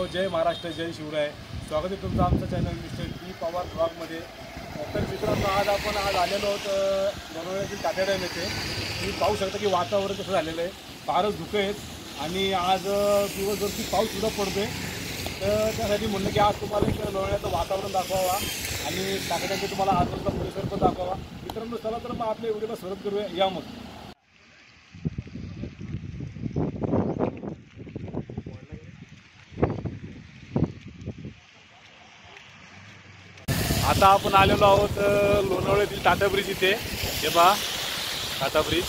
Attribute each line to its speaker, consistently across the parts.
Speaker 1: जय महाराष्ट्र, जय शिवराय. स्वागत आहे तुमचं आमचं चॅनल मिस्टर डी पवार ब्लॉगमध्ये. तर मित्रांनो, आज आलेलो आहोत लोणावळ्यातील टाटा डॅम येथे. तुम्ही पाहू शकता की वातावरण कसं झालेलं आहे, फारच धुकं आहेत आणि आज दिवसभर खूप पाऊससुद्धा पडतो आहे. तर त्यासाठी म्हणलं की आज तुम्हाला एक लोणावळ्याचं वातावरण दाखवावा आणि टाटा डॅमचे तुम्हाला आजूबाजूचा परिसर पण दाखवावा. मित्रांनो, चला तर मग आपल्या व्हिडिओला सुरुवात करूया. या मग आता आपण आलेलो आहोत लोणावळ्यातील टाटा ब्रिज इथे. हे पहा टाटा ब्रिज.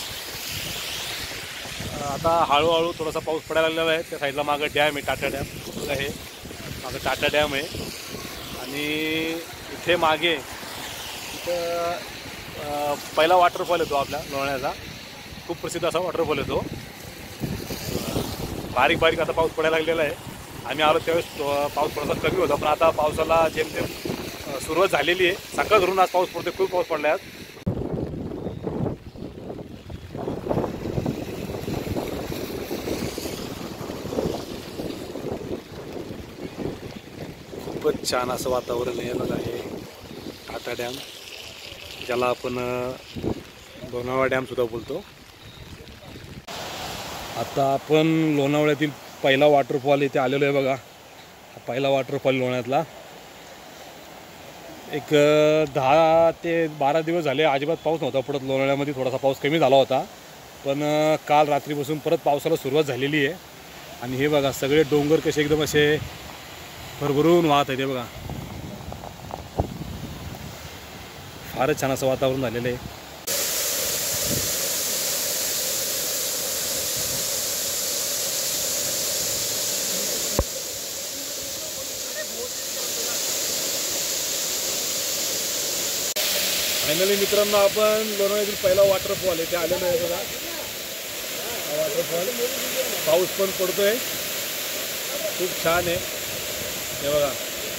Speaker 1: आता हळूहळू थोडासा पाऊस पडायला लागलेला आहे. त्या साईडला मागं डॅम आहे, टाटा डॅम. बघा, हे मागं टाटा डॅम आहे आणि इथे मागे इथं पहिला वॉटरफॉल येतो आपल्या लोणावळ्याचा. खूप प्रसिद्ध असा वॉटरफॉल येतो. बारीक बारीक आता पाऊस पडायला लागलेला आहे. आम्ही आलो त्यावेळेस पाऊस थोडासा कमी होता, पण आता पावसाला जेमतेम सुरुवात झालेली आहे. सकाळ धरून आज पाऊस पडतो, खूप पाऊस पडला आहे. खूपच छान असं वातावरण आहे. बघा, हे टाटा डॅम, ज्याला आपण लोणावळा डॅम सुद्धा बोलतो. आता आपण लोणावळ्यातील पहिला वॉटरफॉल इथे आलेलो आहे. बघा, हा पहिला वॉटरफॉल लोणावळ्यातला. एक 10 ते 12 दिवस झाले अजिबात पाऊस नव्हता पडत लोणावळ्यामध्ये. थोडासा पाऊस कमी झाला होता, पण काल रात्रीपासून परत पावसाला सुरुवात झालेली आहे. आणि हे बघा, सगळे डोंगर कसे एकदम असे भरभरून वाहत आहेत. हे बघा, फारच छान असं वातावरण झालेलं आहे. फायनली मित्रांनो, आपण लोणावळ्यातील पहिला वॉटरफॉल इथे आलेलो आहे. बघा, हा वॉटरफॉल. पाऊस पण पडतोय, खूप छान आहे. हे बघा,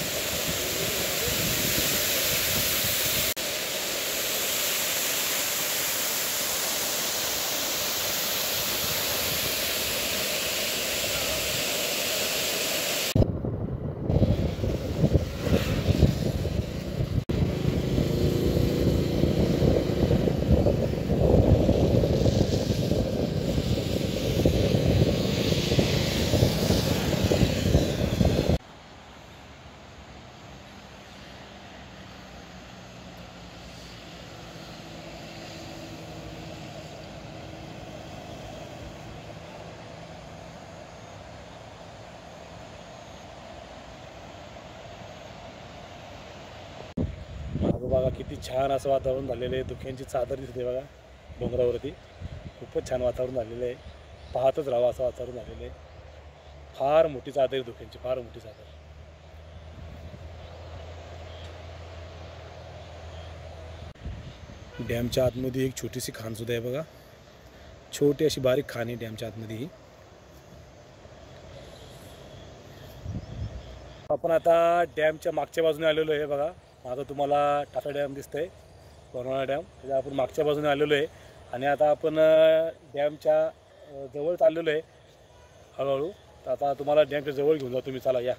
Speaker 1: बघा किती छान असं वातावरण झालेलं आहे. धुक्यांची चादर दिसते बघा डोंगरावरती. खूपच छान वातावरण झालेलं आहे. पाहतच राहावं असं वातावरण झालेलं आहे. फार मोठी चादर आहे धुक्यांची, फार मोठी चादर. डॅमच्या आतमध्ये एक छोटीशी खाण सुद्धा आहे बघा. छोटी अशी बारीक खाण आहे डॅमच्या आतमध्ये ही. आपण आता डॅमच्या मागच्या बाजूने आलेलो आहे. बघा, आता तुम्हाला टाटा डॅम दिसतंय, लोणावळा डॅम. त्याच्या आपण मागच्या बाजूने आलेलो आहे आणि आता आपण डॅमच्या जवळ चाललेलो आहे हळूहळू. तर आता तुम्हाला डॅमच्या जवळ घेऊन जातो मी. चला या.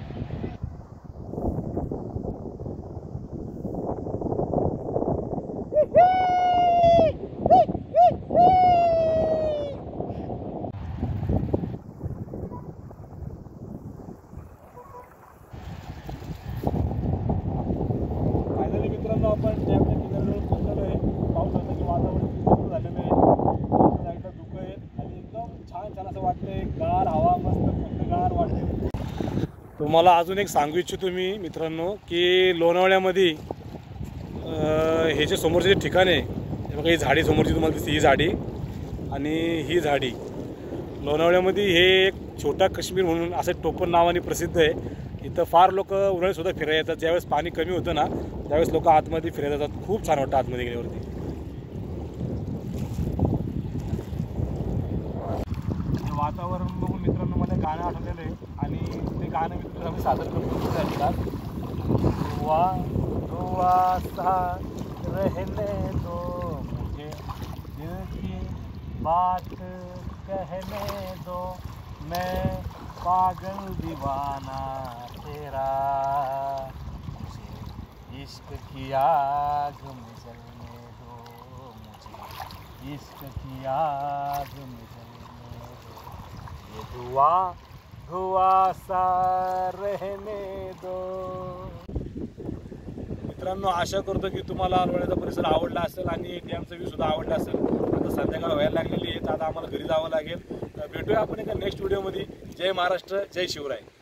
Speaker 1: आपण डॅमच्या किनाऱ्यावर पोहोचलेलो आहे. पावसाचं वातावरण सुरू झालेलं आहे. साईडला धुकं आहे आणि एकदम छान छान असं वाटतंय. गार हवा, मस्त थंडगार वाटते. तुम्हाला अजून एक सांगू इच्छितो मी मित्रांनो, की लोणावळ्यामध्ये हे जे समोरचे जे ठिकाण आहे, हे बघा, ही झाडी समोरची तुम्हाला दिसते, ही झाडी आणि ही झाडी. लोणावळ्यामध्ये हे एक छोटा काश्मीर म्हणून असं टोपण नावाने प्रसिद्ध आहे. इथं फार लोक उन्हाळ्यातसुद्धा फिरायला येतात. ज्यावेळेस पाणी कमी होतं ना, त्यावेळेस लोक आतमध्ये फिरायला जातात. खूप छान वाटतं आतमध्ये गेल्यावरती. वातावरण बघून मित्रांनो मला गाणं आठवलेलं आहे आणि ते गाणं मित्रांनो आम्ही सादर करतो. दुआ सा रहने दो मुझे, दिल की बात कहने दो, मैं पागल दीवाना तेरा, मुझे इश्क की आग में जलने दो, मुझे इश्क की आग में जलने दो, ये धुआं सा रहने दो। मित्रांनो, आशा करतो की तुम्हाला अरवळ्याचा परिसर आवडला असेल आणि डॅमचा व्ह्यू सुद्धा आवडला असेल. आता संध्याकाळ व्हायला लागलेली आहे, तर आता आम्हाला घरी जावं लागेल. भेटूया आपण एका नेक्स्ट व्हिडिओमध्ये. जय महाराष्ट्र, जय शिवराय.